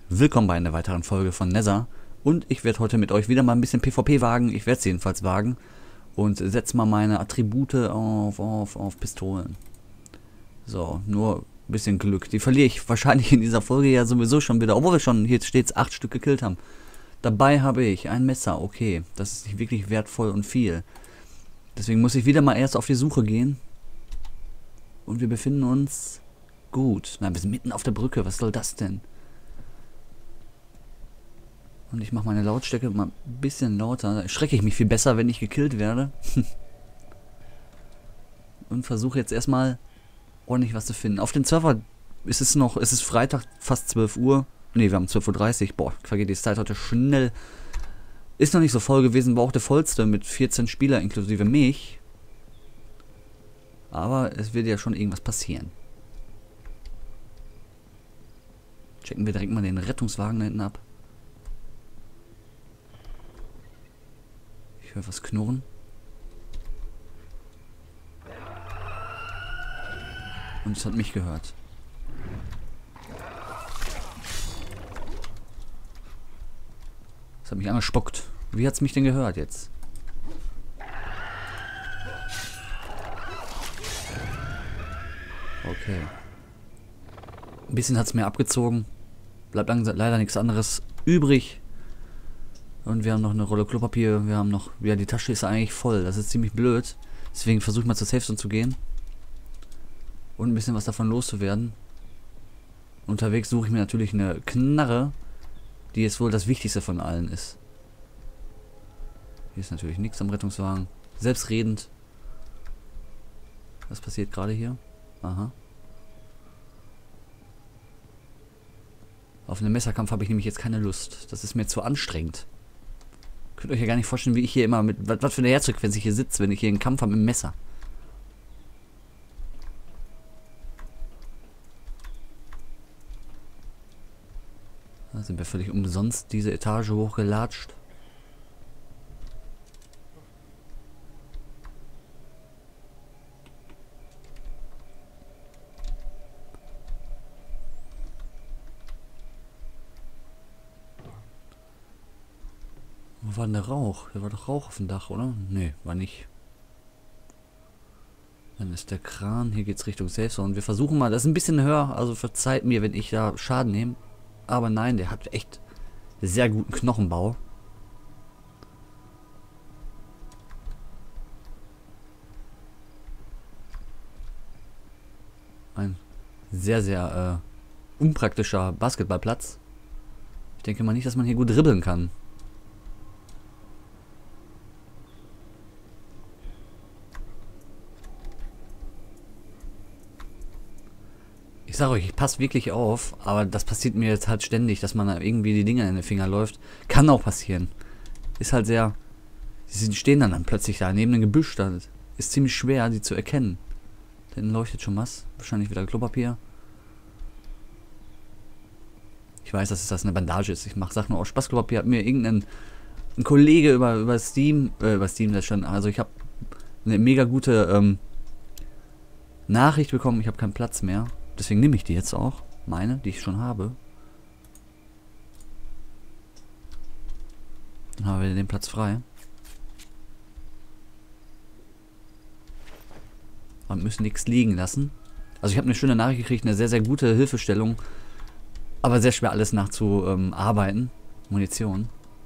Willkommen bei einer weiteren Folge von Nether. Und ich werde heute mit euch wieder mal ein bisschen PvP wagen. Ich werde es jedenfalls wagen. Und setze mal meine Attribute auf Pistolen. So, nur ein bisschen Glück. Die verliere ich wahrscheinlich in dieser Folge ja sowieso schon wieder. Obwohl wir schon hier stets 8 Stück gekillt haben. Dabei habe ich ein Messer. Okay, das ist nicht wirklich wertvoll und viel. Deswegen muss ich wieder mal erst auf die Suche gehen. Und wir befinden uns gut. Na, wir sind mitten auf der Brücke. Was soll das denn? Und ich mache meine Lautstärke mal ein bisschen lauter. Da erschrecke ich mich viel besser, wenn ich gekillt werde. Und versuche jetzt erstmal ordentlich was zu finden. Auf dem Server ist es Freitag, fast 12 Uhr. Ne, wir haben 12:30 Uhr. Boah, vergeht die Zeit heute schnell. Ist noch nicht so voll gewesen, war auch der vollste mit 14 Spieler inklusive mich. Aber es wird ja schon irgendwas passieren. Checken wir direkt mal den Rettungswagen da hinten ab. Ich höre was knurren. Und es hat mich gehört. Es hat mich angespuckt. Wie hat es mich denn gehört jetzt? Okay. Ein bisschen hat es mir abgezogen. Bleibt leider nichts anderes übrig. Und wir haben noch eine Rolle Klopapier. Wir haben noch... Ja, die Tasche ist eigentlich voll. Das ist ziemlich blöd. Deswegen versuche ich mal zur Safe Zone zu gehen. Und ein bisschen was davon loszuwerden. Unterwegs suche ich mir natürlich eine Knarre, die jetzt wohl das Wichtigste von allen ist. Hier ist natürlich nichts am Rettungswagen. Selbstredend. Was passiert gerade hier? Aha. Auf einen Messerkampf habe ich nämlich jetzt keine Lust. Das ist mir zu anstrengend. Könnt ihr euch ja gar nicht vorstellen, wie ich hier immer mit... Was für eine Herzfrequenz ich hier sitze, wenn ich hier einen Kampf habe mit dem Messer. Da sind wir völlig umsonst diese Etage hochgelatscht. Wo war denn der Rauch? Da war doch Rauch auf dem Dach, oder? Nee, war nicht. Dann ist der Kran. Hier geht's Richtung Safe Zone. Wir versuchen mal, das ist ein bisschen höher, also verzeiht mir, wenn ich da Schaden nehme. Aber nein, der hat echt sehr guten Knochenbau. Ein sehr, sehr unpraktischer Basketballplatz. Ich denke mal nicht, dass man hier gut dribbeln kann. Ich sage euch, ich passe wirklich auf, aber das passiert mir jetzt halt ständig, dass man da irgendwie die Dinger in den Finger läuft. Kann auch passieren. Ist halt sehr... Sie stehen dann plötzlich da neben dem Gebüsch. Da ist ziemlich schwer, die zu erkennen. Da hinten leuchtet schon was. Wahrscheinlich wieder Klopapier. Ich weiß, dass das eine Bandage ist. Ich sag nur aus Spaß, Klopapier hat mir ein Kollege über Steam, das schon, also ich habe eine mega gute Nachricht bekommen. Ich habe keinen Platz mehr. Deswegen nehme ich die jetzt auch. Meine, die ich schon habe. Dann haben wir den Platz frei. Und müssen nichts liegen lassen. Also ich habe eine schöne Nachricht gekriegt, eine sehr, sehr gute Hilfestellung. Aber sehr schwer alles nachzuarbeiten. Munition.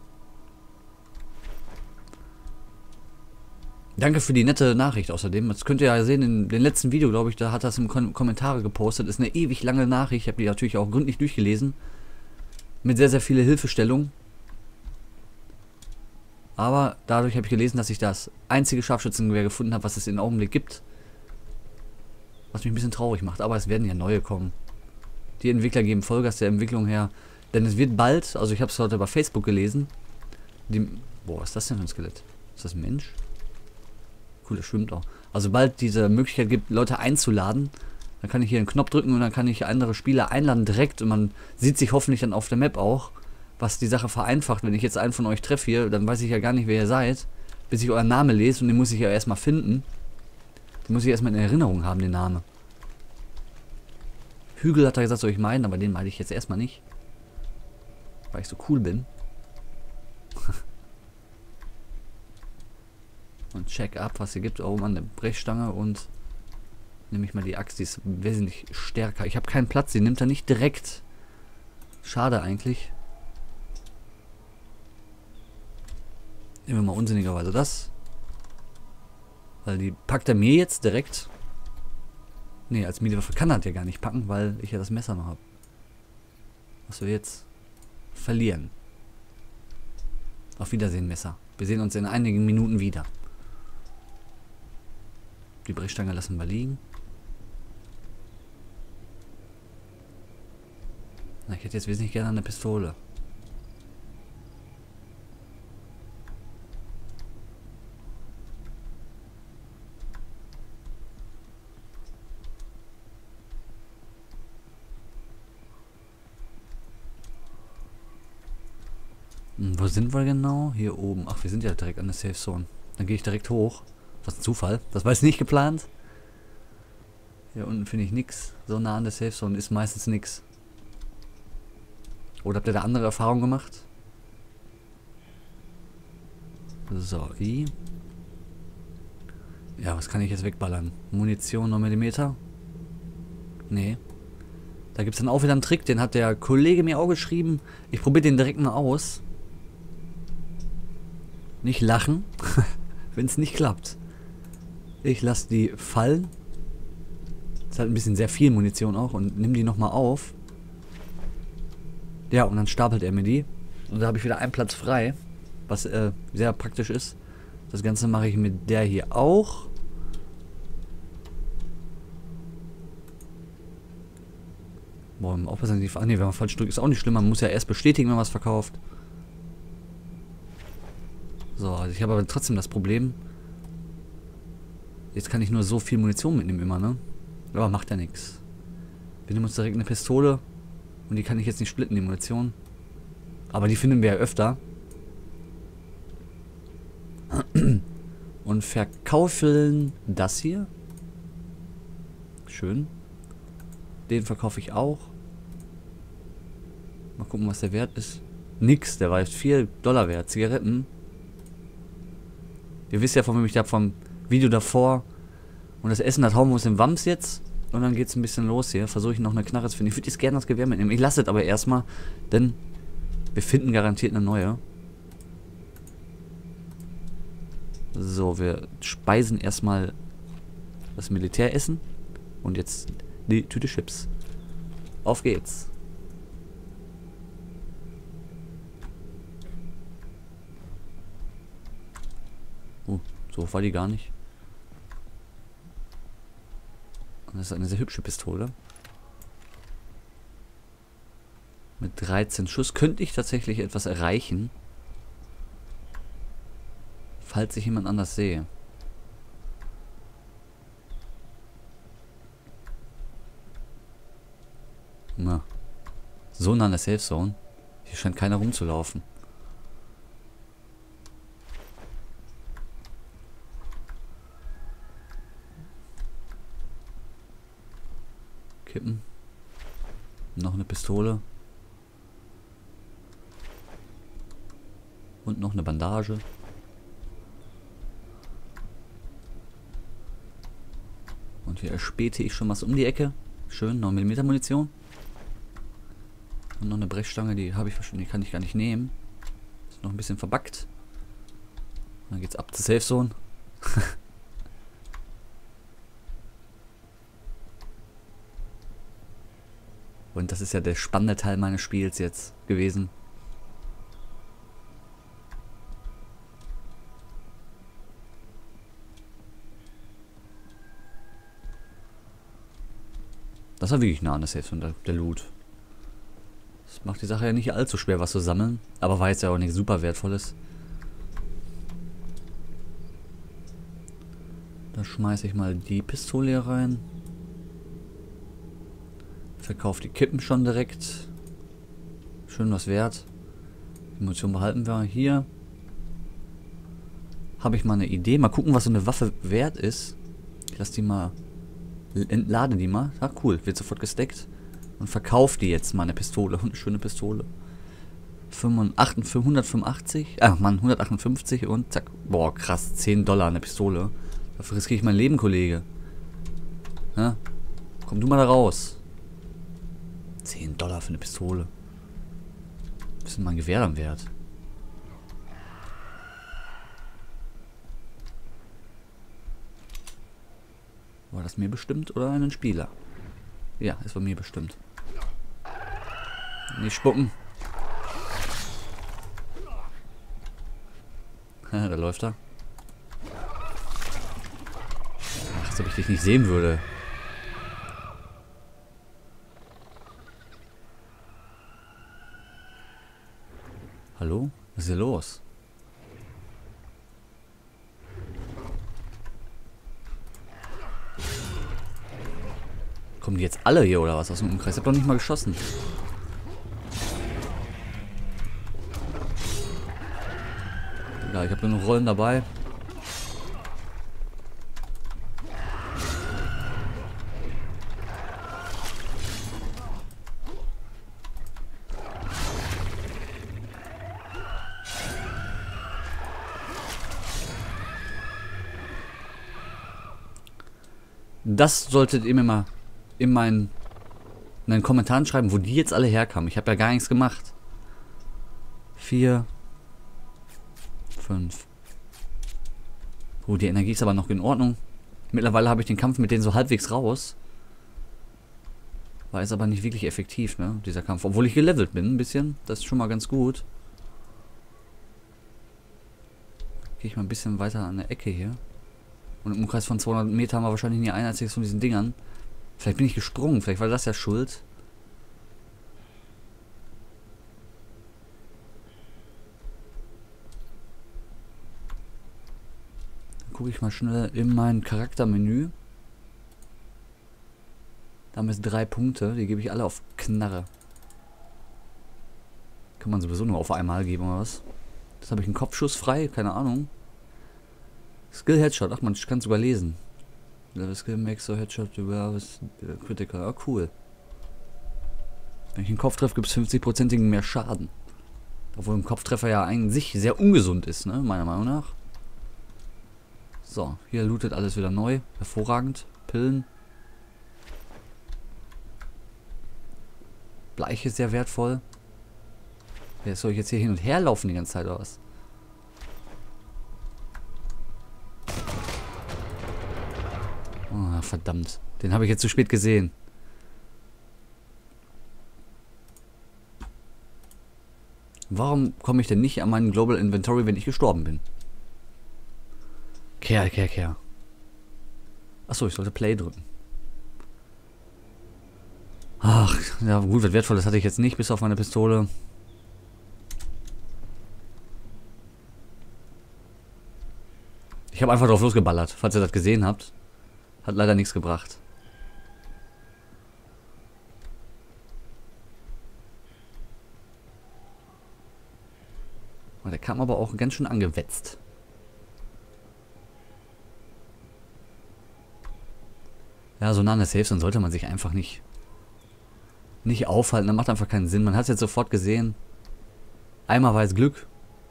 Danke für die nette Nachricht außerdem. Das könnt ihr ja sehen in dem letzten Video, glaube ich, da hat das im Kommentare gepostet. Ist eine ewig lange Nachricht. Ich habe die natürlich auch gründlich durchgelesen. Mit sehr, sehr viele Hilfestellungen. Aber dadurch habe ich gelesen, dass ich das einzige Scharfschützengewehr gefunden habe, was es im Augenblick gibt. Was mich ein bisschen traurig macht. Aber es werden ja neue kommen. Die Entwickler geben Vollgas der Entwicklung her. Denn es wird bald, also ich habe es heute bei Facebook gelesen. Boah, was ist das denn für ein Skelett? Ist das ein Mensch? Cool, das schwimmt auch. Also bald diese Möglichkeit gibt, Leute einzuladen, dann kann ich hier einen Knopf drücken und dann kann ich andere Spieler einladen direkt und man sieht sich hoffentlich dann auf der Map auch, was die Sache vereinfacht. Wenn ich jetzt einen von euch treffe hier, dann weiß ich ja gar nicht, wer ihr seid, bis ich euren Namen lese und den muss ich ja erstmal finden. Den muss ich erstmal in Erinnerung haben, den Namen. Hügel hat er gesagt, soll ich meinen, aber den meine ich jetzt erstmal nicht. Weil ich so cool bin. Und check ab, was hier gibt. Oh Mann, eine Brechstange und nehme ich mal die Axt, die ist wesentlich stärker. Ich habe keinen Platz, die nimmt er nicht direkt. Schade eigentlich. Nehmen wir mal unsinnigerweise das. Weil die packt er mir jetzt direkt. Nee, als Medienwaffe kann er ja gar nicht packen, weil ich ja das Messer noch habe. Was wir jetzt verlieren. Auf Wiedersehen, Messer. Wir sehen uns in einigen Minuten wieder. Die Brechstange lassen wir liegen. Na, ich hätte jetzt wesentlich gerne eine Pistole. Wo sind wir genau? Hier oben. Ach, wir sind ja direkt an der Safe Zone. Dann gehe ich direkt hoch. Was ein Zufall. Das war jetzt nicht geplant. Hier unten finde ich nichts. So nah an der Safe Zone ist meistens nichts. Oder habt ihr da andere Erfahrungen gemacht? So, I. Ja, was kann ich jetzt wegballern? Munition 9 mm? Nee. Da gibt es dann auch wieder einen Trick, den hat der Kollege mir auch geschrieben. Ich probiere den direkt mal aus. Nicht lachen, wenn es nicht klappt. Ich lasse die fallen. Das hat ein bisschen sehr viel Munition auch und nimm die nochmal auf. Ja, und dann stapelt er mir die. Und da habe ich wieder einen Platz frei, was sehr praktisch ist. Das Ganze mache ich mit der hier auch. Boah, aufpassen, die wenn man falsch drückt, ist auch nicht schlimm. Man muss ja erst bestätigen, wenn man was verkauft. So, also ich habe aber trotzdem das Problem. Jetzt kann ich nur so viel Munition mitnehmen immer, ne? Aber macht ja nichts. Wir nehmen uns direkt eine Pistole. Und die kann ich jetzt nicht splitten, die Munition. Aber die finden wir ja öfter. Und verkaufen das hier. Schön. Den verkaufe ich auch. Mal gucken, was der Wert ist. Nix, der war jetzt $4 wert. Zigaretten. Ihr wisst ja, von wem ich da vom Video davor. Und das Essen, das hauen wir uns in Wams jetzt. Und dann geht es ein bisschen los hier. Versuche ich noch eine Knarre zu finden. Ich würde jetzt gerne das Gewehr mitnehmen. Ich lasse es aber erstmal, denn wir finden garantiert eine neue. So, wir speisen erstmal das Militäressen. Und jetzt die Tüte Chips. Auf geht's. So war die gar nicht. Und das ist eine sehr hübsche Pistole. Mit 13 Schuss könnte ich tatsächlich etwas erreichen. Falls ich jemand anders sehe. Na. So nah an der Safe Zone. Hier scheint keiner rumzulaufen. Kippen. Noch eine Pistole. Und noch eine Bandage. Und hier erspähte ich schon was um die Ecke. Schön, 9 mm Munition. Und noch eine Brechstange, die habe ich wahrscheinlich, die kann ich gar nicht nehmen. Ist noch ein bisschen verbackt. Dann geht's ab zur Safe Zone. Und das ist ja der spannende Teil meines Spiels jetzt gewesen. Das war wirklich nah an der Safe Zone, der Loot. Das macht die Sache ja nicht allzu schwer, was zu sammeln. Aber war jetzt ja auch nichts super Wertvolles. Da schmeiße ich mal die Pistole hier rein. Verkaufe die Kippen schon direkt. Schön was wert. Die Munition behalten wir. Hier habe ich mal eine Idee. Mal gucken, was so eine Waffe wert ist. Ich lasse die mal... Entlade die mal. Ah, cool. Wird sofort gesteckt. Und verkaufe die jetzt mal eine Pistole. Und eine schöne Pistole. 185. Ah, Mann, 158 und zack. Boah, krass. $10 eine Pistole. Dafür riskiere ich mein Leben, Kollege. Ja? Komm du mal da raus. $10 für eine Pistole. Was ist denn mein Gewehr dann wert? War das mir bestimmt oder einen Spieler? Ja, es war mir bestimmt. Nicht spucken. Da läuft er. Ach, als ob ich dich nicht sehen würde. Hallo? Was ist hier los? Kommen die jetzt alle hier oder was aus dem Umkreis? Ich hab doch nicht mal geschossen. Ja, ich habe nur noch Rollen dabei. Das solltet ihr mir mal in den Kommentaren schreiben, wo die jetzt alle herkamen. Ich habe ja gar nichts gemacht. 4, 5. Oh, die Energie ist aber noch in Ordnung. Mittlerweile habe ich den Kampf mit denen so halbwegs raus. War jetzt aber nicht wirklich effektiv, ne, dieser Kampf. Obwohl ich gelevelt bin, ein bisschen. Das ist schon mal ganz gut. Gehe ich mal ein bisschen weiter an der Ecke hier. Und im Umkreis von 200 Meter haben wir wahrscheinlich nie ein einziges von diesen Dingern. Vielleicht bin ich gesprungen, vielleicht war das ja schuld. Dann gucke ich mal schnell in mein Charaktermenü. Da haben wir jetzt 3 Punkte, die gebe ich alle auf Knarre. Kann man sowieso nur auf einmal geben oder was? Das habe ich einen Kopfschuss frei, keine Ahnung. Skill Headshot, ach man, ich kann es sogar lesen. Level Skill makes so Headshot über Critical, ah cool. Wenn ich einen Kopf treffe, gibt es 50%igen mehr Schaden. Obwohl ein Kopftreffer ja an sich sehr ungesund ist, ne, meiner Meinung nach. So, hier lootet alles wieder neu, hervorragend. Pillen. Bleich ist sehr wertvoll. Ja, soll ich jetzt hier hin und her laufen die ganze Zeit oder was? Oh, verdammt. Den habe ich jetzt zu spät gesehen. Warum komme ich denn nicht an meinen Global Inventory, wenn ich gestorben bin? Kehr. Achso, ich sollte Play drücken. Ach, ja gut, was Wertvolles hatte ich jetzt nicht, bis auf meine Pistole. Ich habe einfach drauf losgeballert, falls ihr das gesehen habt. Hat leider nichts gebracht. Der kam aber auch ganz schön angewetzt. Ja, so nah an der Safe Zone sollte man sich einfach nicht aufhalten. Das macht einfach keinen Sinn. Man hat es jetzt sofort gesehen. Einmal war es Glück.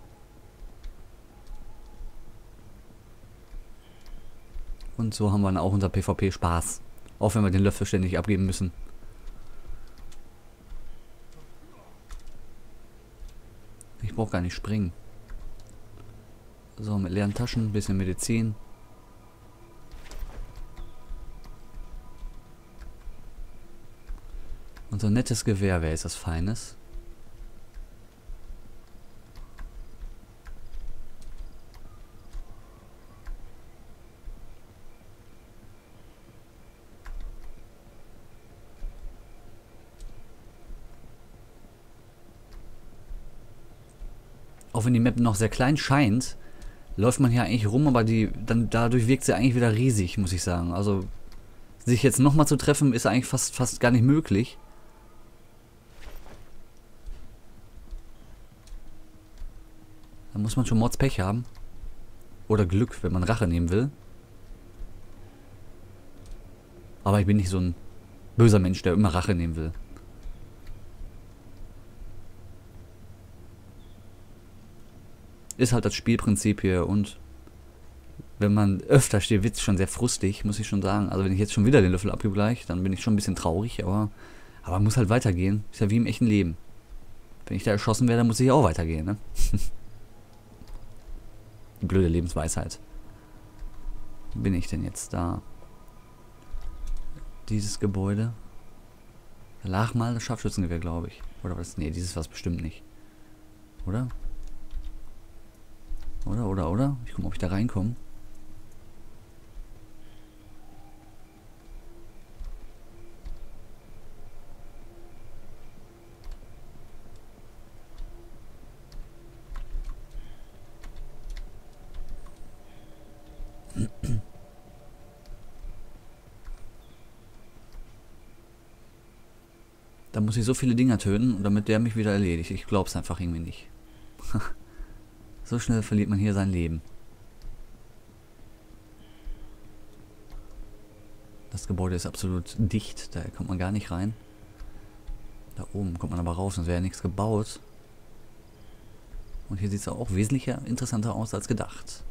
Und so haben wir dann auch unser PvP Spaß. Auch wenn wir den Löffel ständig abgeben müssen. Ich brauche gar nicht springen. So, mit leeren Taschen, ein bisschen Medizin. Unser nettes Gewehr, wer ist das Feines? Auch wenn die Map noch sehr klein scheint, läuft man hier eigentlich rum, aber dadurch wirkt sie eigentlich wieder riesig, muss ich sagen. Also sich jetzt nochmal zu treffen, ist eigentlich fast gar nicht möglich. Da muss man schon Mordspech haben. Oder Glück, wenn man Rache nehmen will. Aber ich bin nicht so ein böser Mensch, der immer Rache nehmen will. Ist halt das Spielprinzip hier und wenn man öfter steht, wird es schon sehr frustig, muss ich schon sagen. Also wenn ich jetzt schon wieder den Löffel abgebe gleich, dann bin ich schon ein bisschen traurig, aber muss halt weitergehen. Ist ja wie im echten Leben. Wenn ich da erschossen werde, dann muss ich auch weitergehen, ne? Die blöde Lebensweisheit. Wo bin ich denn jetzt da? Dieses Gebäude. Da lag mal das Scharfschützengewehr, glaube ich. Oder was? Nee, dieses war es bestimmt nicht. Oder? Oder? Ich gucke mal, ob ich da reinkomme. Da muss ich so viele Dinger töten, damit der mich wieder erledigt. Ich glaub's einfach irgendwie nicht. So schnell verliert man hier sein Leben. Das Gebäude ist absolut dicht, da kommt man gar nicht rein. Da oben kommt man aber raus, sonst wäre ja nichts gebaut. Und hier sieht es auch wesentlich interessanter aus als gedacht.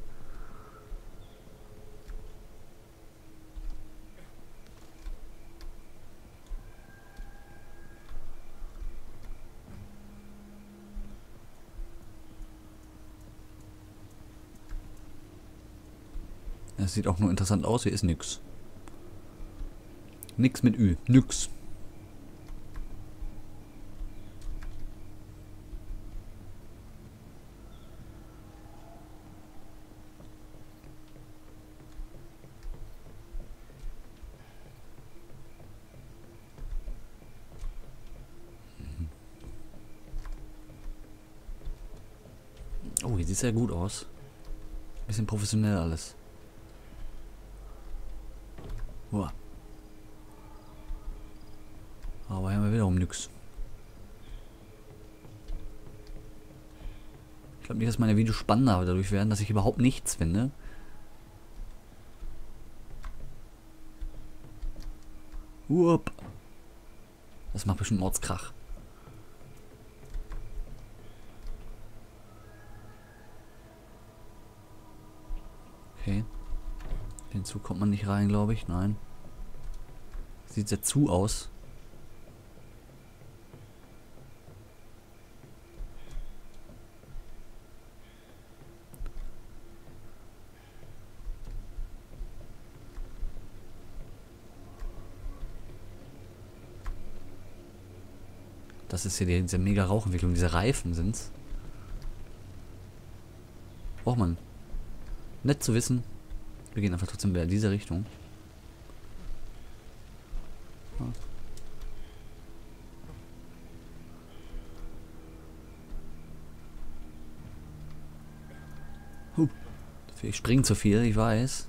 Es sieht auch nur interessant aus, hier ist nix. Nix mit Ü, nix. Oh, hier sieht es ja gut aus. Bisschen professionell alles. Uah. Aber hier haben wir wiederum nix. Ich glaube nicht, dass meine Videos spannender dadurch werden, dass ich überhaupt nichts finde. Uop. Das macht bestimmt Mordskrach. Okay. Den Zug kommt man nicht rein, glaube ich. Nein. Sieht sehr zu aus. Das ist hier diese mega Rauchentwicklung. Diese Reifen sind's. Braucht man. Nett zu wissen. Wir gehen einfach trotzdem wieder in diese Richtung. Ja. Ich springe zu viel, ich weiß.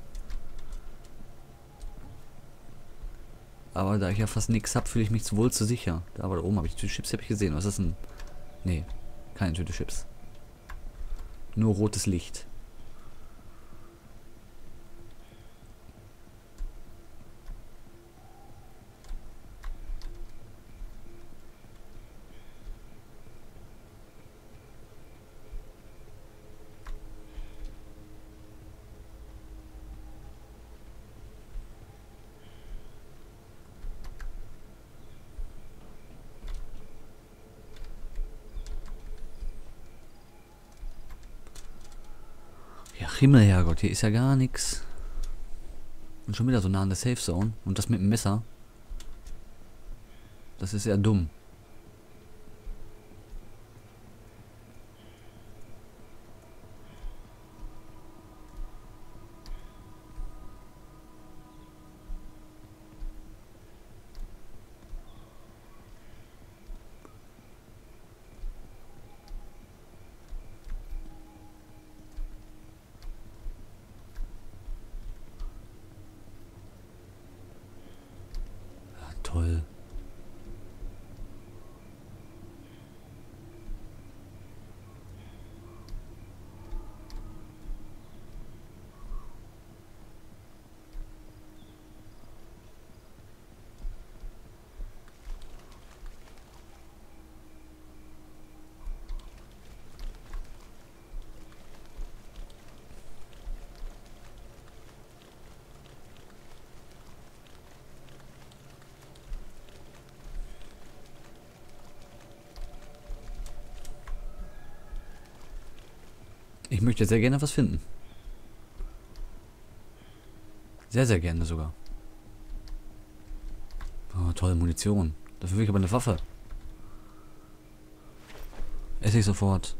Aber da ich ja fast nichts habe, fühle ich mich wohl zu sicher. Aber da oben habe ich Tüte Chips, habe ich gesehen. Was ist denn? Nee, keine Tüte Chips. Nur rotes Licht. Ja, Himmel, Herrgott, hier ist ja gar nichts. Und schon wieder so nah an der Safe Zone. Und das mit dem Messer. Das ist ja dumm. Ja, toll. Ich möchte sehr gerne was finden. Sehr, sehr gerne sogar. Oh, tolle Munition. Dafür will ich aber eine Waffe. Esse ich sofort.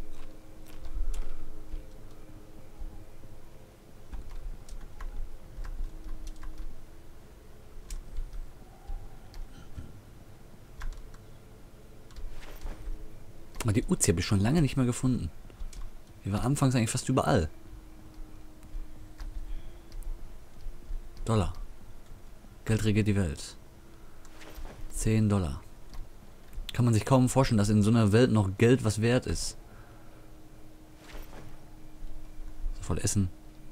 Aber die Uzi habe ich schon lange nicht mehr gefunden. Die war anfangs eigentlich fast überall. Dollar. Geld regiert die Welt. 10 Dollar. Kann man sich kaum vorstellen, dass in so einer Welt noch Geld was wert ist. Sofort essen.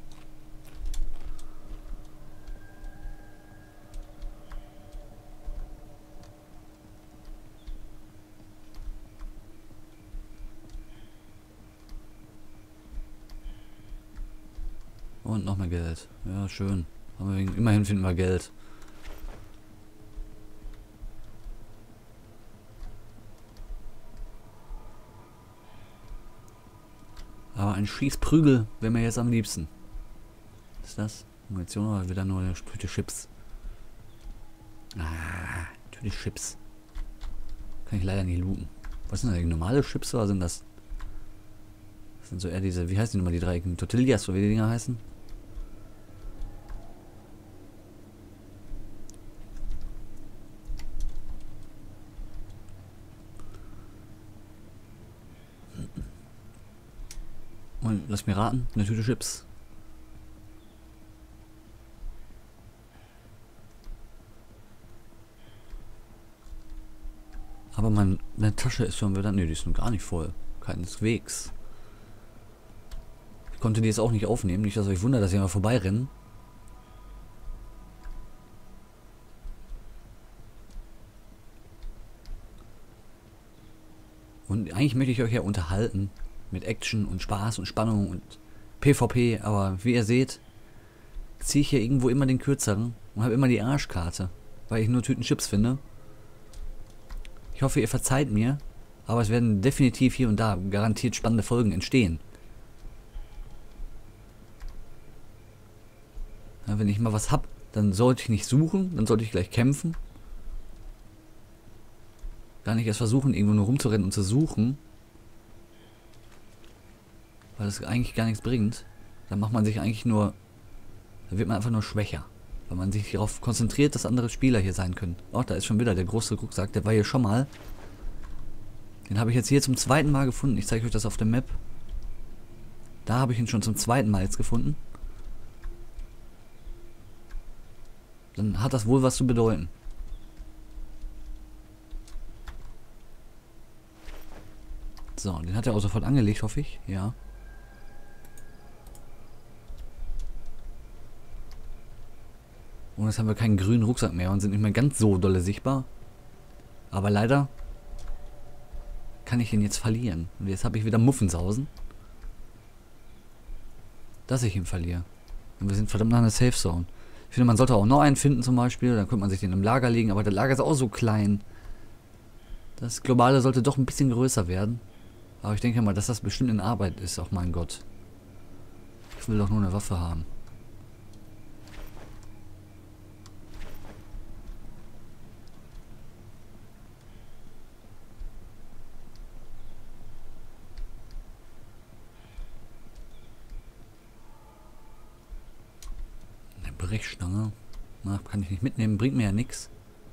Und noch mehr Geld. Ja, schön. Aber immerhin finden wir Geld. Aber ein Schießprügel wäre mir jetzt am liebsten. Was ist das? Munition oder wieder nur eine Tüte Chips? Ah, Tüte Chips. Kann ich leider nicht looten. Was sind das? Normale Chips oder sind das? Das sind so eher diese, wie heißen die nochmal, die dreieckigen Tortillas, so wie die Dinger heißen? Und lass mir raten, eine Tüte Chips. Aber meine Tasche ist schon wieder, nee, die ist noch gar nicht voll. Keineswegs. Ich konnte die jetzt auch nicht aufnehmen, nicht, dass euch wundert, dass sie mal vorbeirennen. Und eigentlich möchte ich euch ja unterhalten. Mit Action und Spaß und Spannung und PvP, aber wie ihr seht, ziehe ich hier irgendwo immer den kürzeren und habe immer die Arschkarte, weil ich nur Tüten Chips finde. Ich hoffe, ihr verzeiht mir, aber es werden definitiv hier und da garantiert spannende Folgen entstehen. Ja, wenn ich mal was hab, dann sollte ich nicht suchen, dann sollte ich gleich kämpfen. Gar nicht erst versuchen, irgendwo nur rumzurennen und zu suchen. Weil das eigentlich gar nichts bringt. Dann macht man sich eigentlich nur... Dann wird man einfach nur schwächer. Weil man sich darauf konzentriert, dass andere Spieler hier sein können. Oh, da ist schon wieder der große Rucksack. Der war hier schon mal. Den habe ich jetzt hier zum zweiten Mal gefunden. Ich zeige euch das auf der Map. Da habe ich ihn schon zum zweiten Mal jetzt gefunden. Dann hat das wohl was zu bedeuten. So, den hat er auch sofort angelegt, hoffe ich. Ja. Und jetzt haben wir keinen grünen Rucksack mehr und sind nicht mehr ganz so dolle sichtbar. Aber leider kann ich ihn jetzt verlieren. Und jetzt habe ich wieder Muffensausen. Dass ich ihn verliere. Und wir sind verdammt nach einer Safe Zone. Ich finde, man sollte auch noch einen finden zum Beispiel. Dann könnte man sich den im Lager legen. Aber der Lager ist auch so klein. Das Globale sollte doch ein bisschen größer werden. Aber ich denke mal, dass das bestimmt in Arbeit ist. Auch mein Gott. Ich will doch nur eine Waffe haben. Brechstange. Na, kann ich nicht mitnehmen, bringt mir ja nichts.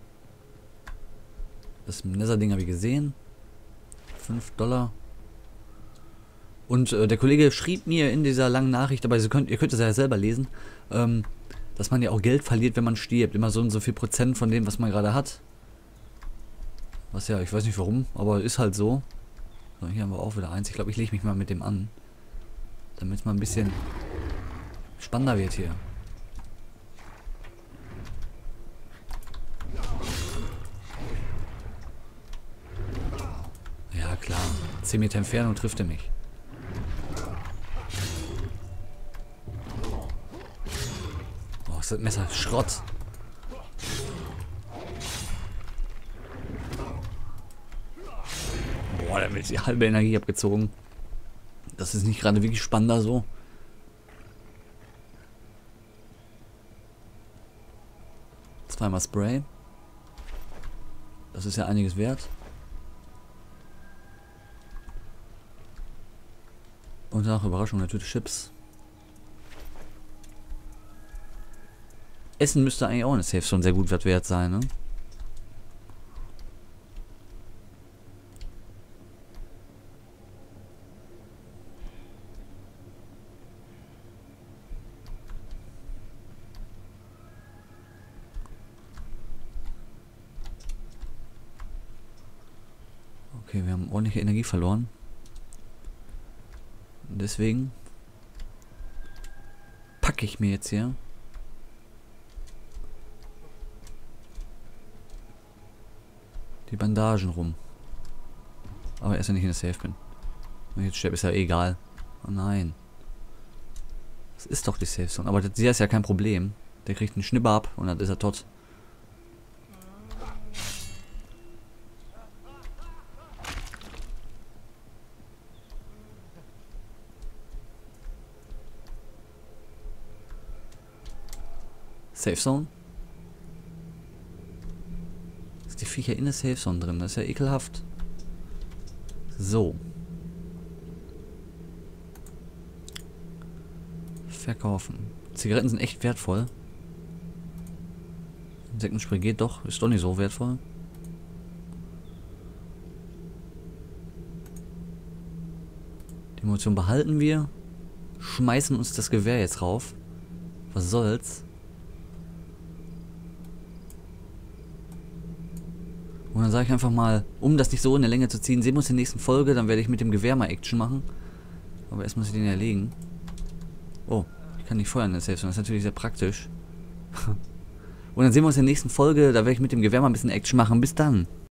Das Nether-Ding habe ich gesehen. 5 Dollar. Und der Kollege schrieb mir in dieser langen Nachricht, aber ihr könnt es ja selber lesen, dass man ja auch Geld verliert, wenn man stirbt. Immer so und so viel Prozent von dem, was man gerade hat. Was ja, ich weiß nicht warum, aber ist halt so. So, hier haben wir auch wieder eins. Ich glaube, ich lege mich mal mit dem an. Damit es mal ein bisschen spannender wird hier. Ja, klar. 10 Meter Entfernung trifft er mich. Oh, ist das Messer Schrott. Boah, da wird die halbe Energie abgezogen. Das ist nicht gerade wirklich spannender so. Zweimal Spray. Das ist ja einiges wert. Und nach Überraschung eine Tüte Chips. Essen müsste eigentlich auch eine Safe Zone sehr gut wert sein, ne? Okay, wir haben ordentliche Energie verloren. Und deswegen packe ich mir jetzt hier die Bandagen rum. Aber erst wenn ich in der Safe bin. Wenn ich jetzt sterbe, ist ja egal. Oh nein. Das ist doch die Safe Zone. Aber der ist ja kein Problem. Der kriegt einen Schnipper ab und dann ist er tot. Safe Zone? Ist die Viecher in der Safe Zone drin? Das ist ja ekelhaft. So. Verkaufen. Zigaretten sind echt wertvoll. Insektenspray geht doch. Ist doch nicht so wertvoll. Die Munition behalten wir. Schmeißen uns das Gewehr jetzt rauf. Was soll's? Und dann sage ich einfach mal, um das nicht so in der Länge zu ziehen, sehen wir uns in der nächsten Folge, dann werde ich mit dem Gewehr mal Action machen. Aber erst muss ich den erlegen. Oh, ich kann nicht feuern in der Safe Zone, das ist natürlich sehr praktisch. Und dann sehen wir uns in der nächsten Folge, da werde ich mit dem Gewehr mal ein bisschen Action machen. Bis dann.